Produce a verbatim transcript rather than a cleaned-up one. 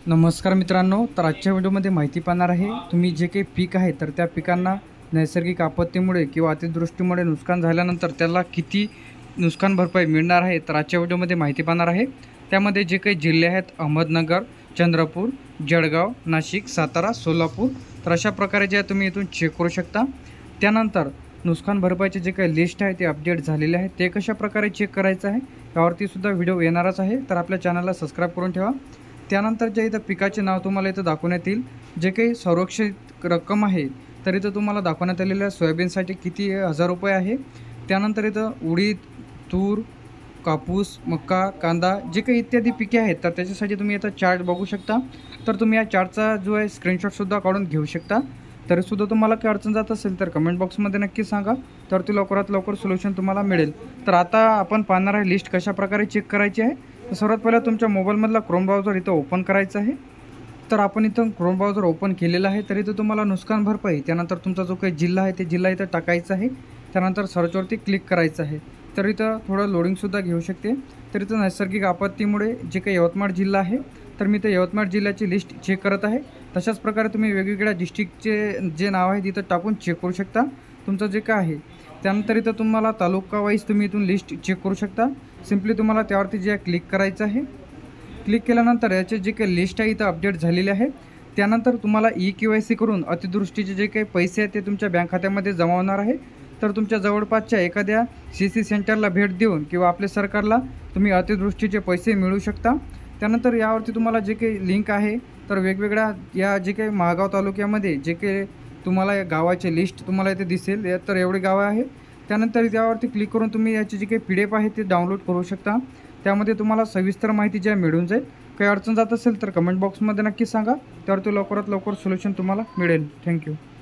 नमस्कार मित्रांनो, तर आजच्या व्हिडिओमध्ये माहिती पाहणार आहे तुम्ही जे काही पीक आहे तर त्या पिकांना नैसर्गिक आपत्तीमुळे किंवा अतिवृष्टीमुळे नुकसान झाल्यानंतर त्याला किती नुकसान भरपाई मिळणार आहे तर आजच्या व्हिडिओमध्ये माहिती पाहणार आहे। त्यामध्ये जे काही जिल्हे आहेत अहमदनगर, चंद्रपूर, जळगाव, नाशिक, सातारा, सोलापूर, तर अशा प्रकारे जे तुम्ही इथून चेक करू शकता। त्यानंतर नुकसान भरपाईचे जे काही लिस्ट आहे ते अपडेट झालेले आहे, ते कशा प्रकारे चेक करायचं आहे यावरती सुद्धा व्हिडिओ येणारच आहे, तर आपल्या चॅनलला सबस्क्राईब करून ठेवा। त्यानंतर जे इथं पिकाचे नाव तुम्हाला इथं दाखवण्यात येईल, जे काही संरक्षित रक्कम आहे तर इथं तुम्हाला दाखवण्यात आलेलं आहे सोयाबीनसाठी किती हजार रुपये आहे। त्यानंतर इथं उडीद, तूर, कापूस, मक्का, कांदा जे काही इत्यादी पिके आहेत तर त्याच्यासाठी तुम्ही आता चार्ट बघू शकता। तर तुम्ही या चार्टचा जो आहे स्क्रीनशॉटसुद्धा काढून घेऊ शकता। तरीसुद्धा तुम्हाला काही अडचण जात असेल तर कमेंट बॉक्समध्ये नक्की सांगा, तर ती लवकरात लवकर सोल्युशन तुम्हाला मिळेल। तर आता आपण पाहणार आहे लिस्ट कशा प्रकारे चेक करायची आहे। तर सर्वात पहिला तुमच्या मोबाईलमधला क्रोम ब्राउझर इथं ओपन करायचं आहे। तर आपण इथं क्रोम ब्राउझर ओपन केलेला आहे, तर इथं तुम्हाला नुकसान भरपाई, त्यानंतर तुमचा जो काही जिल्हा आहे ते जिल्हा इथं टाकायचा आहे। त्यानंतर सर्चवरती क्लिक करायचं आहे। तर इथं थोडं लोडिंगसुद्धा घेऊ शकते। तर इथं नैसर्गिक आपत्तीमुळे जे काही यवतमाळ जिल्हा आहे तर मी इथं यवतमाळ जिल्ह्याची लिस्ट चेक करत आहे। तशाच प्रकारे तुम्ही वेगवेगळ्या डिस्ट्रिक्टचे जे नाव आहे तिथं टाकून चेक करू शकता तुमचं जे काय आहे। त्यानंतर इथं तुम्हाला तालुका वाईज तुम्ही इथून लिस्ट चेक करू शकता। सिम्पली तुम्हाला त्यावरती जे क्लिक करायचं आहे। क्लिक केल्यानंतर याचे जे काही लिस्ट आहे इथं अपडेट झालेली आहे। त्यानंतर तुम्हाला ई के वाय सी करून अतिवृष्टीचे जे काही पैसे आहेत ते तुमच्या बँक खात्यामध्ये जमा होणार आहे। तर तुमच्या जवळपासच्या एखाद्या सी सी सेंटरला भेट देऊन किंवा आपल्या सरकारला तुम्ही अतिवृष्टीचे पैसे मिळवू शकता। त्यानंतर यावरती तुम्हाला जे काही लिंक आहे तर वेगवेगळ्या या जे काही महागाव तालुक्यामध्ये जे काही तुम्हाला या गावाचे लिस्ट तुम्हाला इथे दिसेल, तर एवढे गावं आहे। त्यानंतर यावरती क्लिक करून तुम्ही याची जी काही पी डी एफ आहे ते डाउनलोड करू शकता। त्यामध्ये तुम्हाला सविस्तर माहिती जी मिळून जाईल। काही अडचण जात असेल तर कमेंट बॉक्समध्ये नक्की सांगा, त्यावरती लवकरात लवकर सोल्युशन तुम्हाला मिळेल। थँक्यू।